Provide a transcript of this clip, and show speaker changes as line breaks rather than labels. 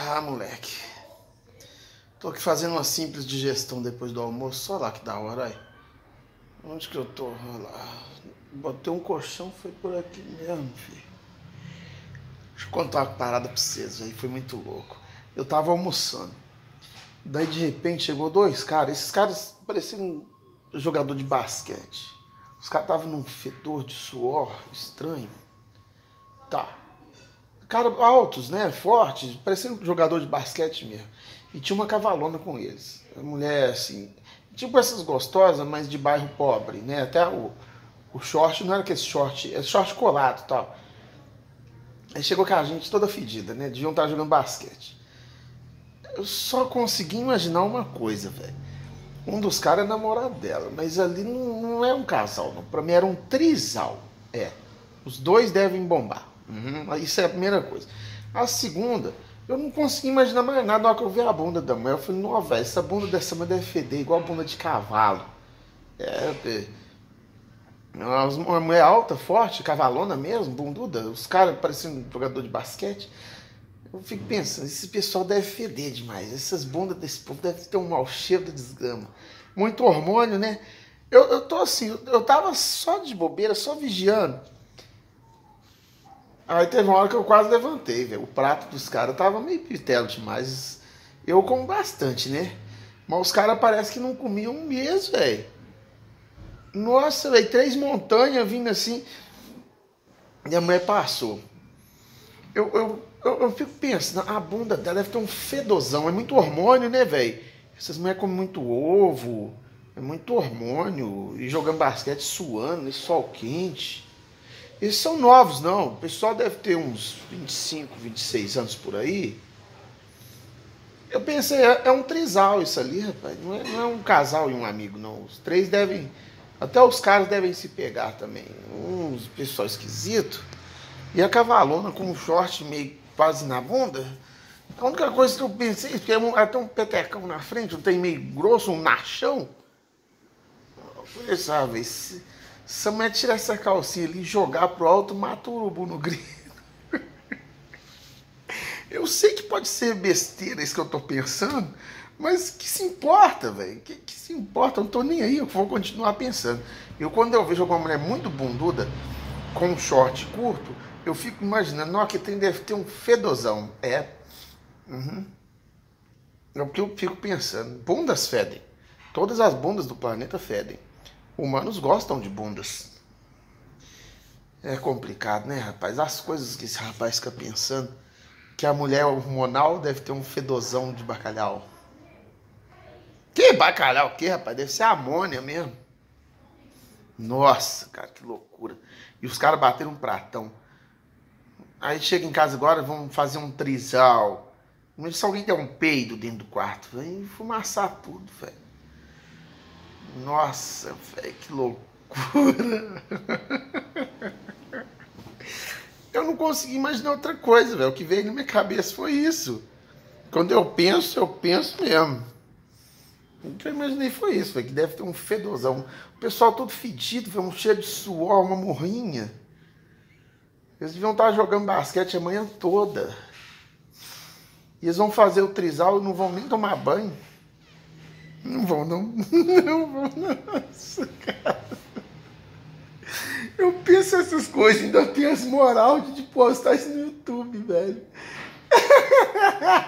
Ah, moleque. Tô aqui fazendo uma simples digestão depois do almoço. Só lá que da hora, aí. Onde que eu tô? Olha lá. Botei um colchão, foi por aqui mesmo, filho. Deixa eu contar uma parada pra vocês, aí foi muito louco. Eu tava almoçando. Daí de repente chegou dois caras. Esses caras pareciam um jogador de basquete. Os caras estavam num fedor de suor estranho. Tá. Caras altos, né? Fortes, parecendo um jogador de basquete mesmo. E tinha uma cavalona com eles. A mulher, assim, tipo essas gostosas, mas de bairro pobre, né? Até o short não era aquele short, é short colado e tal. Aí chegou com a gente toda fedida, né? Deviam estar jogando basquete. Eu só consegui imaginar uma coisa, velho. Um dos caras é namorado dela, mas ali não é um casal, não. Pra mim era um trisal. É. Os dois devem bombar. Isso é a primeira coisa. A segunda, eu não consegui imaginar mais nada na hora que eu vi a bunda da mulher. Eu falei, não, velho, essa bunda dessa mulher deve feder igual a bunda de cavalo. Uma mulher alta, forte, cavalona mesmo, bunduda. Os caras parecendo um jogador de basquete. Eu fico pensando, esse pessoal deve feder demais. Essas bundas desse povo devem ter um mau cheiro de desgrama. Muito hormônio, né? Eu tô assim, eu tava só de bobeira, só vigiando. Aí teve uma hora que eu quase levantei, velho. O prato dos caras tava meio pitelo demais. Eu como bastante, né? Mas os caras parece que não comiam mesmo, velho. Nossa, velho, 3 montanhas vindo assim. E a mulher passou. Eu fico pensando, a bunda dela deve ter um fedozão. É muito hormônio, né, velho? Essas mulheres comem muito ovo. É muito hormônio. E jogando basquete, suando, nesse sol quente. Eles são novos, não. O pessoal deve ter uns 25, 26 anos por aí. Eu pensei, é um trisal isso ali, rapaz. Não é um casal e um amigo, não. Os três devem... Até os caras devem se pegar também. Uns pessoal esquisito. E a cavalona com um short meio quase na bunda. A única coisa que eu pensei, porque ela tem um petecão na frente, não tem meio grosso, um nachão. Eu falei, sabe, se a mulher tirar essa calcinha ali e jogar pro alto, mata o urubu no grito. Eu sei que pode ser besteira isso que eu tô pensando, mas que se importa, velho? Que se importa? Eu não tô nem aí, eu vou continuar pensando. Quando eu vejo uma mulher muito bunduda, com um short curto, eu fico imaginando, não, que deve ter um fedozão. É. É o que eu fico pensando. Bundas fedem. Todas as bundas do planeta fedem. Humanos gostam de bundas. É complicado, né, rapaz? As coisas que esse rapaz fica pensando. Que a mulher hormonal deve ter um fedozão de bacalhau. Que bacalhau o quê, rapaz? Deve ser amônia mesmo. Nossa, cara, que loucura. E os caras bateram um pratão. Aí chega em casa agora, vamos fazer um trisal. Mas se alguém der um peido dentro do quarto, vai fumaçar tudo, velho. Nossa, velho, que loucura. Eu não consegui imaginar outra coisa, velho. O que veio na minha cabeça foi isso. Quando eu penso mesmo. O que eu imaginei foi isso, velho. Que deve ter um fedozão. O pessoal todo fedido, velho, um cheiro de suor, uma morrinha. Eles deviam estar jogando basquete a manhã toda. E eles vão fazer o trisal e não vão nem tomar banho. Não vão, não. Não vão, nossa, cara. Eu penso essas coisas, ainda tenho as moral de postar isso no YouTube, velho.